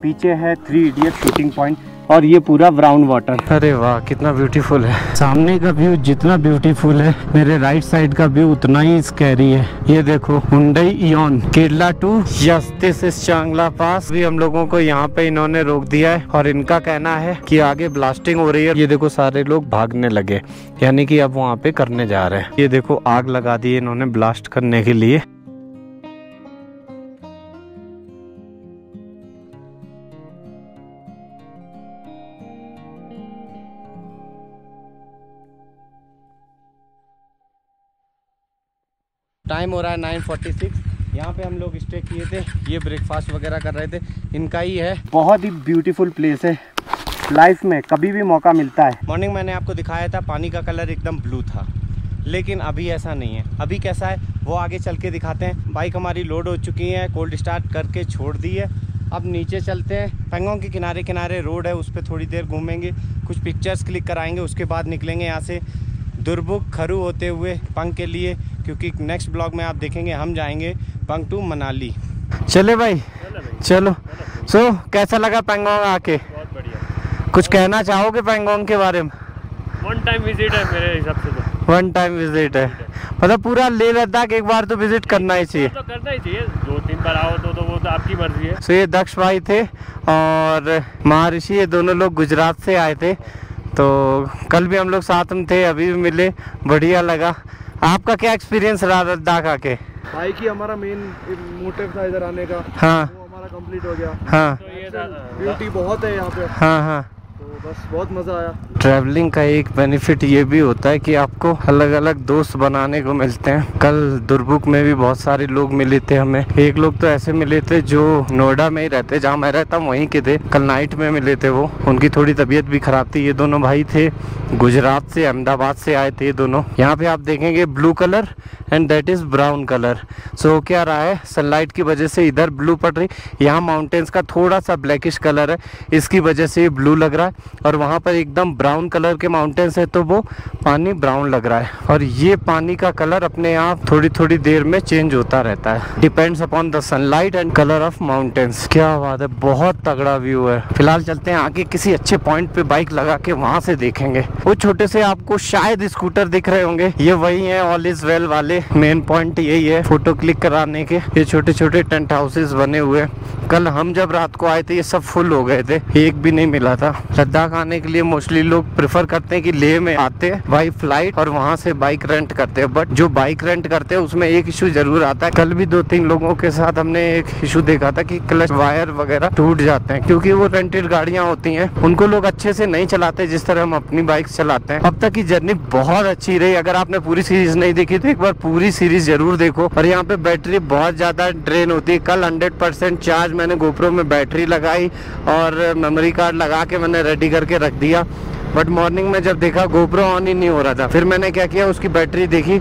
पीछे है 3 idiot shooting point और ये पूरा ब्राउन वाटर। अरे वाह कितना ब्यूटीफुल है। सामने का व्यू जितना ब्यूटीफुल है मेरे राइट साइड का व्यू उतना ही स्कैरी है। ये देखो Hyundai Eon Kerala to yes this is चांगला पास। भी हम लोगों को यहाँ पे इन्होंने रोक दिया है और इनका कहना है कि आगे ब्लास्टिंग हो रही है। ये देखो सारे लोग भागने लगे, यानी कि अब वहाँ पे करने जा रहे हैं। ये देखो आग लगा दी इन्होंने ब्लास्ट करने के लिए। टाइम हो रहा है 9:46। यहाँ पे हम लोग स्टे किए थे, ये ब्रेकफास्ट वगैरह कर रहे थे, इनका ही है। बहुत ही ब्यूटीफुल प्लेस है, लाइफ में कभी भी मौका मिलता है। मॉर्निंग मैंने आपको दिखाया था पानी का कलर एकदम ब्लू था, लेकिन अभी ऐसा नहीं है। अभी कैसा है वो आगे चल के दिखाते हैं। बाइक हमारी लोड हो चुकी है, कोल्ड स्टार्ट करके छोड़ दी है। अब नीचे चलते हैं, पेंगोंग के किनारे किनारे रोड है, उस पर थोड़ी देर घूमेंगे, कुछ पिक्चर्स क्लिक कराएंगे, उसके बाद निकलेंगे यहाँ से दुरबुक खरू होते हुए पंग के लिए, क्योंकि नेक्स्ट ब्लॉग में आप देखेंगे हम जाएंगे पंग टू मनाली। चले भाई चलो। सो कैसा लगा पेंगोंग आके? बहुत बढ़िया। कुछ कहना चाहोगे पेंगोंग के बारे में? वन टाइम विजिट है मेरे हिसाब से तो। वन टाइम विजिट है, मतलब पूरा लेह लद्दाख एक बार तो विजिट करना ही चाहिए। तो करना ही चाहिए, 2-3 बार आओ तो वो तो आपकी मर्जी है। सो ये दक्ष भाई थे और महर्षि, ये दोनों लोग गुजरात से आए थे। तो कल भी हम लोग साथ में थे, अभी भी मिले, बढ़िया लगा। आपका क्या एक्सपीरियंस रहा लद्दाख आके? बाइक ही हमारा मेन मोटिव था इधर आने का। हाँ वो हमारा कंप्लीट हो गया। हाँ तो ये ब्यूटी बहुत है यहाँ पे। हाँ हाँ। तो बस बहुत मज़ा आया। ट्रैवलिंग का एक बेनिफिट ये भी होता है कि आपको अलग अलग दोस्त बनाने को मिलते हैं। कल दुरबुक में भी बहुत सारे लोग मिले थे हमें। एक लोग तो ऐसे मिले थे जो नोएडा में ही रहते, जहाँ मैं रहता हूँ वहीं के थे। कल नाइट में मिले थे वो, उनकी थोड़ी तबीयत भी खराब थी। ये दोनों भाई थे गुजरात से, अहमदाबाद से आए थे दोनों। यहाँ पे आप देखेंगे blue colour and that is brown colour. So क्या रहा है, सनलाइट की वजह से इधर ब्लू पड़ रही, यहाँ माउंटेन्स का थोड़ा सा ब्लैकिश कलर है, इसकी वजह से ये ब्लू लग रहा है। और वहाँ पर एकदम ब्राउन कलर के माउंटेन्स है तो वो पानी ब्राउन लग रहा है। और ये पानी का कलर अपने आप थोड़ी थोड़ी देर में चेंज होता रहता है, depends upon the sunlight and colour of mountains. क्या बात है, बहुत तगड़ा व्यू है। फिलहाल चलते हैं आगे, किसी अच्छे पॉइंट पे बाइक लगा के वहाँ से देखेंगे। वो छोटे से आपको शायद स्कूटर दिख रहे होंगे, ये वही है ऑल इज वेल वाले। मेन पॉइंट यही है फोटो क्लिक कराने के। ये छोटे छोटे टेंट हाउसेस बने हुए। कल हम जब रात को आए थे ये सब फुल हो गए थे, एक भी नहीं मिला था। लद्दाख आने के लिए मोस्टली लोग प्रेफर करते हैं कि लेह में आते हैं बाई फ्लाइट और वहां से बाइक रेंट करते हैं। बट जो बाइक रेंट करते हैं उसमें एक इशू जरूर आता है। कल भी 2-3 लोगों के साथ हमने एक इशू देखा था कि क्लच वायर वगैरह टूट जाते हैं, क्योंकि वो रेंटेड गाड़ियां होती हैं, उनको लोग अच्छे से नहीं चलाते जिस तरह हम अपनी बाइक चलाते हैं। अब तक की जर्नी बहुत अच्छी रही। अगर आपने पूरी सीरीज नहीं देखी तो एक बार पूरी सीरीज जरूर देखो। और यहाँ पे बैटरी बहुत ज्यादा ड्रेन होती है। कल 100% चार्ज मैंने गोप्रो में बैटरी लगाई और मेमोरी कार्ड लगा के मैंने रेडी करके रख दिया। बट मॉर्निंग में जब देखा गोप्रो ऑन ही नहीं हो रहा था, फिर मैंने क्या किया, उसकी बैटरी देखी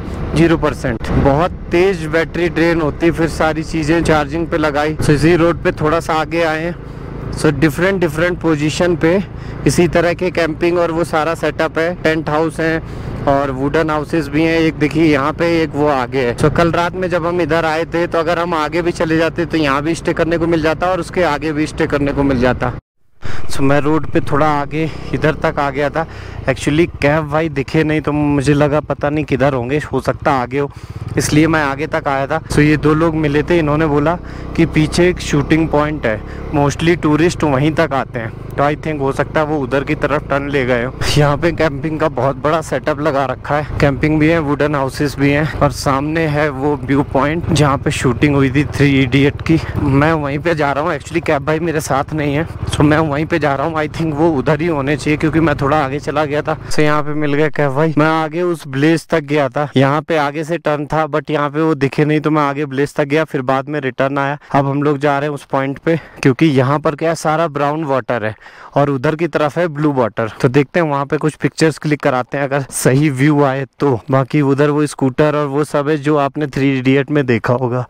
0%। बहुत तेज बैटरी ड्रेन होती है। फिर सारी चीजें चार्जिंग पे लगाई। सो इसी रोड पे थोड़ा सा आगे आए हैं। सो डिफरेंट पोजीशन पे इसी तरह के कैंपिंग और वो सारा सेटअप है। टेंट हाउस है और वुडन हाउसेस भी हैं। एक देखिए यहाँ पे, एक वो आगे है। सो कल रात में जब हम इधर आए थे तो अगर हम आगे भी चले जाते तो यहाँ भी स्टे करने को मिल जाता और उसके आगे भी स्टे करने को मिल जाता। सो मैं रोड पे थोड़ा आगे इधर तक आ गया था। एक्चुअली कैब भाई दिखे नहीं तो मुझे लगा पता नहीं किधर होंगे, हो सकता आगे हो, इसलिए मैं आगे तक आया था। सो ये 2 लोग मिले थे, इन्होंने बोला कि पीछे एक शूटिंग पॉइंट है, मोस्टली टूरिस्ट वहीं तक आते हैं, तो आई थिंक हो सकता है वो उधर की तरफ टर्न ले गए हो। यहाँ पे कैंपिंग का बहुत बड़ा सेटअप लगा रखा है। कैंपिंग भी है, वुडन हाउसेस भी हैं और सामने है वो व्यू पॉइंट जहाँ पे शूटिंग हुई थी 3 इडियट की। मैं वहीं पे जा रहा हूँ। एक्चुअली कैब भाई मेरे साथ नहीं है, सो मैं वहीं पे जा रहा हूँ। आई थिंक वो उधर ही होने चाहिए क्योंकि मैं थोड़ा आगे चला गया था। सो यहाँ पे मिल गया कैब भाई। मैं आगे उस ब्लेस तक गया था, यहाँ पे आगे से टर्न था बट यहाँ पे वो दिखे नहीं तो मैं आगे ब्लेस तक गया, फिर बाद में रिटर्न आया। अब हम लोग जा रहे हैं उस पॉइंट पे क्योंकि यहाँ पर क्या सारा ब्राउन वाटर है और उधर की तरफ है ब्लू वाटर। तो देखते हैं वहाँ पे कुछ पिक्चर्स क्लिक कराते हैं अगर सही व्यू आए तो। बाकी उधर वो स्कूटर और वो सब है जो आपने 3 इडियट में देखा होगा।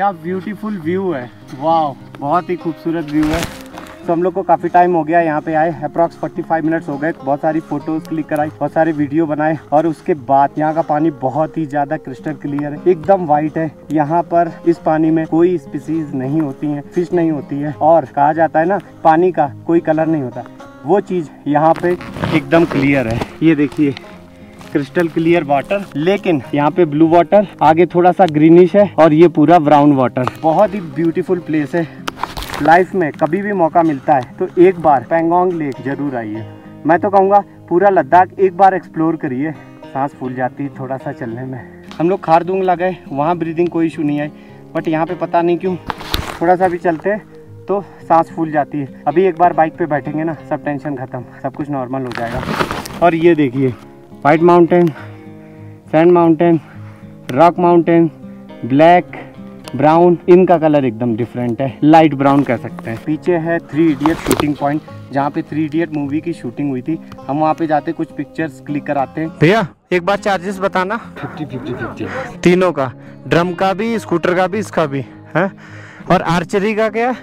क्या ब्यूटीफुल व्यू है, वाह बहुत ही खूबसूरत व्यू है। तो हम लोग को काफ़ी टाइम हो गया यहाँ पे आए, अप्रॉक्स 45 मिनट्स हो गए। बहुत सारी फोटोज क्लिक कराई, बहुत सारे वीडियो बनाए और उसके बाद यहाँ का पानी बहुत ही ज़्यादा क्रिस्टल क्लियर है, एकदम वाइट है। यहाँ पर इस पानी में कोई स्पीसीज नहीं होती हैं, फिश नहीं होती है, और कहा जाता है ना पानी का कोई कलर नहीं होता, वो चीज़ यहाँ पे एकदम क्लियर है। ये देखिए क्रिस्टल क्लियर वाटर, लेकिन यहाँ पे ब्लू वाटर, आगे थोड़ा सा ग्रीनिश है और ये पूरा ब्राउन वाटर। बहुत ही ब्यूटीफुल प्लेस है। लाइफ में कभी भी मौका मिलता है तो एक बार पेंगोंग लेक जरूर आइए। मैं तो कहूँगा पूरा लद्दाख एक बार एक्सप्लोर करिए, सांस फूल जाती है थोड़ा सा चलने में। हम लोग खारदुंग गए, वहाँ ब्रीदिंग कोई इशू नहीं आई, बट यहाँ पे पता नहीं क्यों थोड़ा सा भी चलते तो सांस फूल जाती है। अभी एक बार बाइक पे बैठेंगे ना, सब टेंशन ख़त्म, सब कुछ नॉर्मल हो जाएगा। और ये देखिए white mountain, sand mountain, rock mountain, black, brown, इनका कलर एकदम डिफरेंट है, लाइट ब्राउन कह सकते हैं। पीछे है 3 इडियट शूटिंग पॉइंट, जहाँ पे 3 इडियट मूवी की शूटिंग हुई थी। हम वहाँ पे जाते, कुछ पिक्चर्स क्लिक कराते हैं। भैया एक बार चार्जेस बताना। 50 तीनों का, ड्रम का भी, स्कूटर का भी, इसका भी है। और आर्चरी का क्या?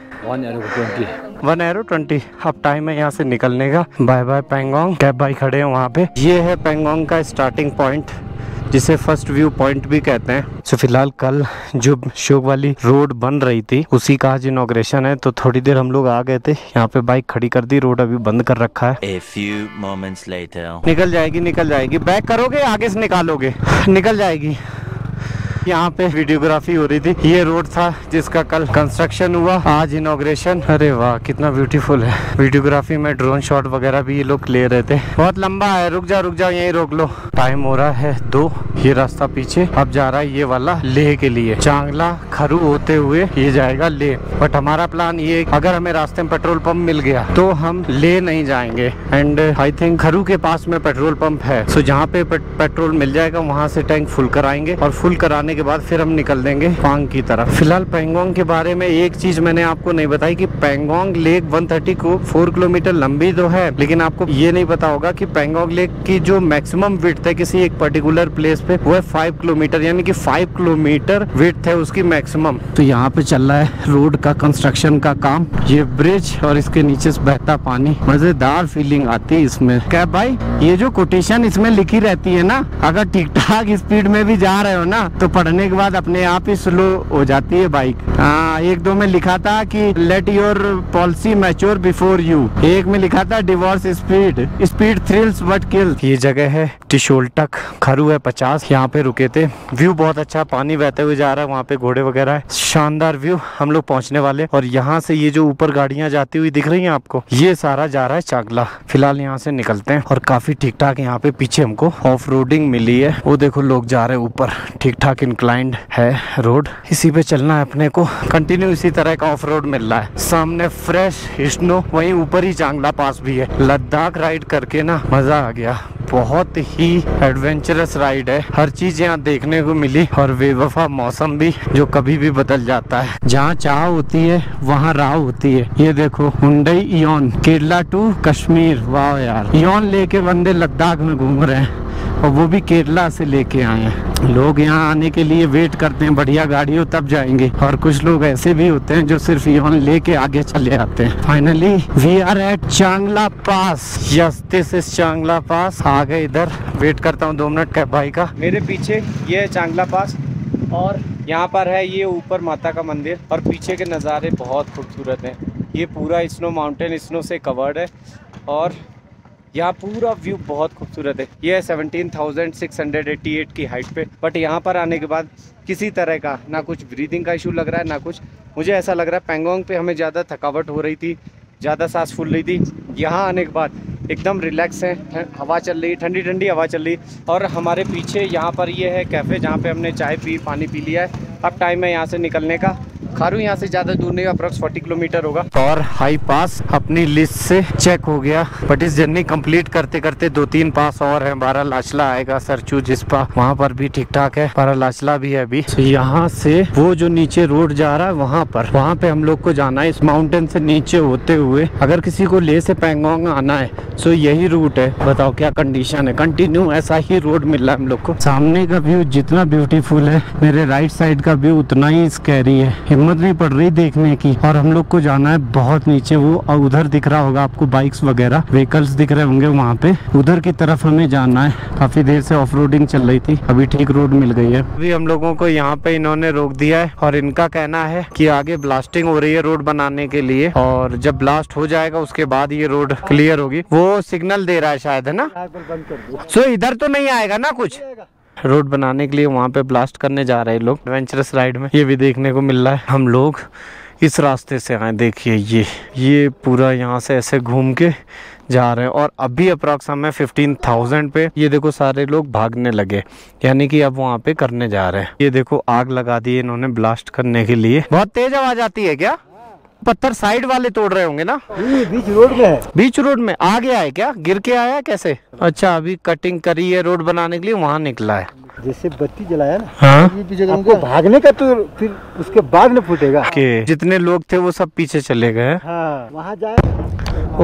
1 एरो 20। अब टाइम है यहाँ से निकलने का। Bye bye Pangong. कैब भाई खड़े हैं वहाँ पे। ये है पेंगोंग का स्टार्टिंग पॉइंट, जिसे फर्स्ट व्यू पॉइंट भी कहते हैं। तो फिलहाल कल जो शोक वाली रोड बन रही थी उसी का आज इनॉग्रेशन है, तो थोड़ी देर हम लोग आ गए थे, यहाँ पे बाइक खड़ी कर दी, रोड अभी बंद कर रखा है। A few moments later. निकल जाएगी, निकल जाएगी। बैक करोगे आगे से निकालोगे, निकल जाएगी। यहाँ पे वीडियोग्राफी हो रही थी, ये रोड था जिसका कल कंस्ट्रक्शन हुआ, आज इनॉग्रेशन। अरे वाह कितना ब्यूटीफुल है। वीडियोग्राफी में ड्रोन शॉट वगैरह भी ये लोग ले रहे थे। बहुत लंबा है, रुक जा यहीं रोक लो। टाइम हो रहा है 2, ये रास्ता पीछे अब जा रहा है ये वाला लेह के लिए। चांगला खरू होते हुए ये जाएगा लेह, बट हमारा प्लान ये, अगर हमें रास्ते में पेट्रोल पंप मिल गया तो हम लेह नहीं जाएंगे। एंड आई थिंक खरू के पास में पेट्रोल पंप है, सो जहाँ पे पेट्रोल मिल जाएगा वहाँ से टैंक फुल कराएंगे और फुल कराने के बाद फिर हम निकल देंगे पांग की तरफ। फिलहाल पेंगोंग के बारे में एक चीज मैंने आपको नहीं बताई कि पेंगोंग लेक 134 किलोमीटर लंबी तो है, लेकिन आपको ये नहीं पता होगा कि पेंगोंग लेक की जो मैक्सिमम विड्थ है किसी एक पर्टिकुलर प्लेस पे वो है 5 किलोमीटर, यानी कि 5 किलोमीटर विड्थ है उसकी मैक्सिमम। तो यहाँ पे चल रहा है रोड का कंस्ट्रक्शन का काम, ये ब्रिज और इसके नीचे से बहता पानी, मजेदार फीलिंग आती है इसमें। क्या भाई ये जो कोटेशन इसमें लिखी रहती है ना, अगर ठीक ठाक स्पीड में भी जा रहे हो ना तो पढ़ने के बाद अपने आप ही स्लो हो जाती है बाइक। हाँ 1-2 में लिखा था कि let your policy mature before you, एक में लिखा था divorce speed thrills but kills. ये जगह है टिशोलटक, खरू है 50, यहाँ पे रुके थे। व्यू बहुत अच्छा, पानी बहते हुए जा रहा है, वहाँ पे घोड़े वगैरह है, शानदार व्यू। हम लोग पहुँचने वाले, और यहाँ से ये जो ऊपर गाड़ियाँ जाती हुई दिख रही है आपको, ये सारा जा रहा है चांगला। फिलहाल यहाँ से निकलते हैं, और काफी ठीक ठाक यहाँ पे पीछे हमको ऑफ रोडिंग मिली है, वो देखो लोग जा रहे हैं ऊपर, ठीक ठाक इंक्लाइंड है रोड, इसी पे चलना है अपने को। कंटिन्यू इसी तरह का ऑफ रोड मिल रहा है, सामने फ्रेश स्नो, वहीं ऊपर ही चांगला पास भी है। लद्दाख राइड करके ना मजा आ गया, बहुत ही एडवेंचरस राइड है, हर चीज यहाँ देखने को मिली, और बेवफा मौसम भी जो कभी भी बदल जाता है। जहाँ चाह होती है वहाँ राह होती है। ये देखो Hyundai Eon, Kerala to Kashmir, वाह यार, इयॉन लेके बंदे लद्दाख में घूम रहे हैं, और वो भी केरला से लेके आए हैं। लोग यहाँ आने के लिए वेट करते हैं, बढ़िया गाड़ी हो तब जाएंगे, और कुछ लोग ऐसे भी होते हैं जो सिर्फ इयॉन लेके आगे चले आते हैं। फाइनली वी आर एट चांगला पास। यस दिस इज चांगला पास। आ गए इधर, वेट करता हूँ 2 मिनट कैब भाई का। मेरे पीछे ये है चांगला पास, और यहाँ पर है ये ऊपर माता का मंदिर, और पीछे के नज़ारे बहुत खूबसूरत हैं। ये पूरा स्नो माउंटेन स्नो से कवर्ड है, और यहाँ पूरा व्यू बहुत खूबसूरत है। ये है 17,688 की हाइट पे, बट यहाँ पर आने के बाद किसी तरह का ना कुछ ब्रीदिंग का इशू लग रहा है, ना कुछ। मुझे ऐसा लग रहा है पेंगोंग पे हमें ज़्यादा थकावट हो रही थी, ज़्यादा सांस फूल रही थी। यहाँ आने के बाद एकदम रिलैक्स है, हवा चल रही, ठंडी ठंडी हवा चल रही। और हमारे पीछे यहाँ पर ये है कैफ़े, जहाँ पे हमने चाय पी, पानी पी लिया है। अब टाइम है यहाँ से निकलने का। खारू यहाँ से ज़्यादा दूर नहीं, अप्रॉक्स 40 किलोमीटर होगा। और हाई पास अपनी लिस्ट से चेक हो गया, बट इस जर्नी कंप्लीट करते करते 2-3 पास और हैं। बारालाचला आएगा, सरचू जिस्पा, वहाँ पर भी ठीक ठाक है, बारालाचला भी है अभी। तो यहाँ से वो जो नीचे रोड जा रहा है वहाँ पे हम लोग को जाना है, इस माउंटेन से नीचे होते हुए। अगर किसी को ले से पैंगोंग आना है तो यही रूट है। बताओ क्या कंडीशन है, कंटिन्यू ऐसा ही रोड मिल रहा है हम लोग को। सामने का व्यू जितना ब्यूटीफुल है, मेरे राइट साइड का व्यू उतना ही स्कैरी है। हिम्मत नहीं पड़ रही देखने की। और हम लोग को जाना है बहुत नीचे, वो उधर दिख रहा होगा आपको, बाइक्स वगैरह व्हीकल्स दिख रहे होंगे वहाँ पे, उधर की तरफ हमें जाना है। काफी देर से ऑफ रोडिंग चल रही थी, अभी ठीक रोड मिल गई है। अभी हम लोगों को यहाँ पे इन्होंने रोक दिया है और इनका कहना है कि आगे ब्लास्टिंग हो रही है रोड बनाने के लिए, और जब ब्लास्ट हो जाएगा उसके बाद ये रोड क्लियर होगी। वो सिग्नल दे रहा है शायद, है ना? सो इधर तो नहीं आएगा ना कुछ? रोड बनाने के लिए वहाँ पे ब्लास्ट करने जा रहे हैं लोग एडवेंचरस राइड में, ये भी देखने को मिल रहा है। हम लोग इस रास्ते से आए, देखिए ये पूरा यहाँ से ऐसे घूम के जा रहे हैं। और अभी अप्रॉक्स हमें 15,000 पे, ये देखो सारे लोग भागने लगे, यानी कि अब वहाँ पे करने जा रहे हैं। ये देखो आग लगा दी इन्होंने ब्लास्ट करने के लिए। बहुत तेज आवाज आती है क्या? पत्थर साइड वाले तोड़ रहे होंगे ना? बीच रोड में है। बीच रोड में आ गया है क्या? गिर के आया कैसे? अच्छा, अभी कटिंग करी है रोड बनाने के लिए, वहाँ निकला है। जैसे बत्ती जलाया ना, हाँ, आपको भागने का तो फिर उसके बाद में फूटेगा। के जितने लोग थे वो सब पीछे चले गए। हाँ, वहाँ जाए।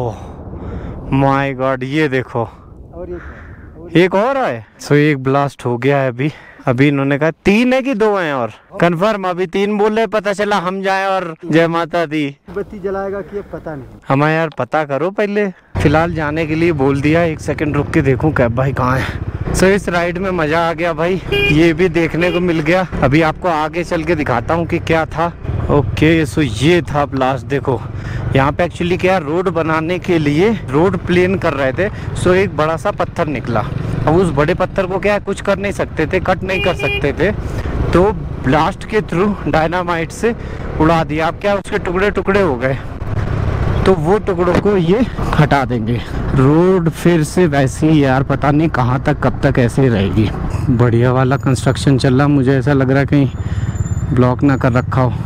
ओह माय गॉड, ये देखो और एक और है। सो एक ब्लास्ट हो गया है अभी इन्होंने कहा 3 है कि 2 हैं और कंफर्म, अभी 3 बोले, पता चला हम जाएं और जय माता दी। बत्ती जलाएगा कि पता नहीं। हमें यार पता करो पहले। फिलहाल जाने के लिए बोल दिया, 1 सेकंड रुक के देखूं कैब भाई कहाँ है। सो इस राइड में मजा आ गया भाई, ये भी देखने को मिल गया। अभी आपको आगे चल के दिखाता हूँ कि क्या था। ओके, सो ये था ब्लास्ट। देखो यहाँ पे एक्चुअली क्या, रोड बनाने के लिए रोड प्लेन कर रहे थे, सो एक बड़ा सा पत्थर निकला। अब उस बड़े पत्थर को क्या कुछ कर नहीं सकते थे, कट नहीं कर सकते थे, तो ब्लास्ट के थ्रू डायनामाइट से उड़ा दिया। अब क्या उसके टुकड़े टुकड़े हो गए, तो वो टुकड़ों को ये हटा देंगे। रोड फिर से वैसी ही यार, पता नहीं कहाँ तक कब तक ऐसे ही रहेगी। बढ़िया वाला कंस्ट्रक्शन चल रहा, मुझे ऐसा लग रहा है कहीं ब्लॉक ना कर रखा हो।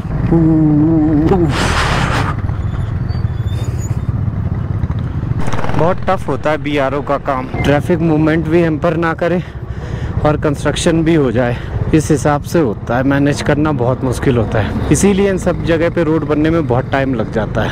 बहुत टफ होता है बीआरओ का काम, ट्रैफिक मूवमेंट भी हैम्पर ना करे और कंस्ट्रक्शन भी हो जाए, इस हिसाब से होता है। मैनेज करना बहुत मुश्किल होता है, इसीलिए इन सब जगह पे रोड बनने में बहुत टाइम लग जाता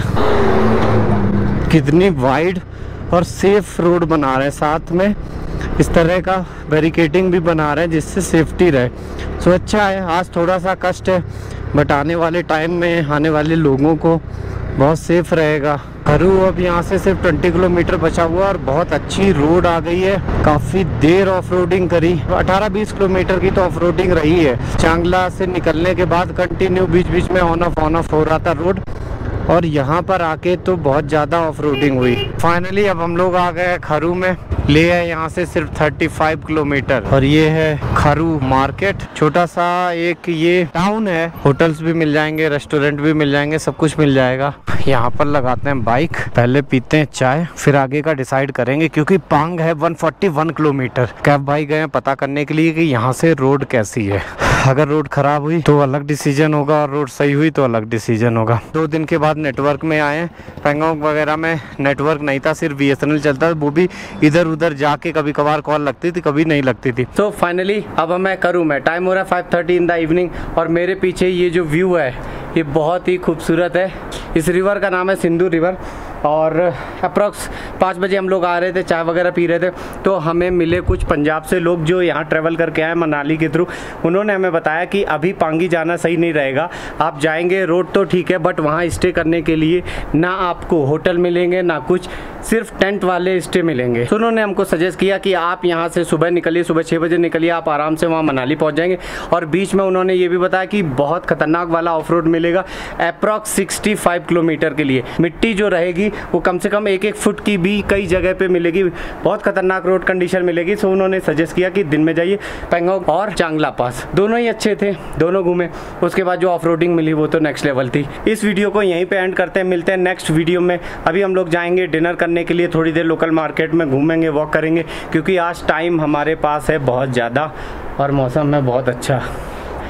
है। कितनी वाइड और सेफ रोड बना रहे हैं, साथ में इस तरह का बैरिकेडिंग भी बना रहे हैं जिससे सेफ्टी रहे। सो अच्छा है, आज थोड़ा सा कष्ट है, बट आने वाले टाइम में आने वाले लोगों को बहुत सेफ रहेगा। खारू अब यहाँ से सिर्फ 20 किलोमीटर बचा हुआ और बहुत अच्छी रोड आ गई है। काफ़ी देर ऑफ रोडिंग करी, 18-20 किलोमीटर की तो ऑफ रोडिंग रही है। चांगला से निकलने के बाद कंटिन्यू बीच बीच में ऑन ऑफ हो रहा था रोड, और यहाँ पर आके तो बहुत ज़्यादा ऑफ रोडिंग हुई। फाइनली अब हम लोग आ गए खारू में, ले है यहाँ से सिर्फ 35 किलोमीटर, और ये है खारू मार्केट। छोटा सा एक ये टाउन है, होटल्स भी मिल जाएंगे, रेस्टोरेंट भी मिल जाएंगे, सब कुछ मिल जाएगा। यहाँ पर लगाते हैं बाइक, पहले पीते हैं चाय, फिर आगे का डिसाइड करेंगे, क्योंकि पांग है 141 किलोमीटर। कैब भाई गए पता करने के लिए कि यहाँ से रोड कैसी है। अगर रोड खराब हुई तो अलग डिसीजन होगा, और रोड सही हुई तो अलग डिसीजन होगा। 2 दिन के बाद नेटवर्क में आए, पैंगोंग वगैरह में नेटवर्क नहीं था, सिर्फ BSNL चलता था, वो भी इधर उधर जाके कभी कभार कॉल लगती थी, कभी नहीं लगती थी। तो फाइनली अब मैं करूँ, मैं टाइम हो रहा है 5:30 इन द इवनिंग, और मेरे पीछे ये जो व्यू है ये बहुत ही खूबसूरत है। इस रिवर का नाम है सिंधु रिवर, और अप्रॉक्स 5 बजे हम लोग आ रहे थे, चाय वगैरह पी रहे थे, तो हमें मिले कुछ पंजाब से लोग जो यहाँ ट्रैवल करके आए मनाली के थ्रू। उन्होंने हमें बताया कि अभी पांगी जाना सही नहीं रहेगा, आप जाएंगे रोड तो ठीक है, बट वहाँ स्टे करने के लिए ना आपको होटल मिलेंगे ना कुछ, सिर्फ टेंट वाले स्टे मिलेंगे। तो उन्होंने हमको सजेस्ट किया कि आप यहाँ से सुबह निकलिए, सुबह 6 बजे निकलिए, आप आराम से वहाँ मनाली पहुँच जाएंगे। और बीच में उन्होंने ये भी बताया कि बहुत खतरनाक वाला ऑफ रोड मिलेगा, अप्रॉक्स 65 किलोमीटर के लिए। मिट्टी जो रहेगी वो कम से कम 1-1 फुट की भी कई जगह पे मिलेगी, बहुत खतरनाक रोड कंडीशन मिलेगी। सो उन्होंने सजेस्ट किया कि दिन में जाइए। पैंगोंग और चांगला पास दोनों ही अच्छे थे, दोनों घूमे। उसके बाद जो ऑफ रोडिंग मिली वो तो नेक्स्ट लेवल थी। इस वीडियो को यहीं पे एंड करते हैं, मिलते हैं नेक्स्ट वीडियो में। अभी हम लोग जाएंगे डिनर करने के लिए, थोड़ी देर लोकल मार्केट में घूमेंगे, वॉक करेंगे, क्योंकि आज टाइम हमारे पास है बहुत ज़्यादा और मौसम है बहुत अच्छा।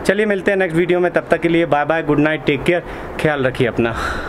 चलिए मिलते हैं नेक्स्ट वीडियो में, तब तक के लिए bye bye, good night, take care, ख्याल रखिए अपना।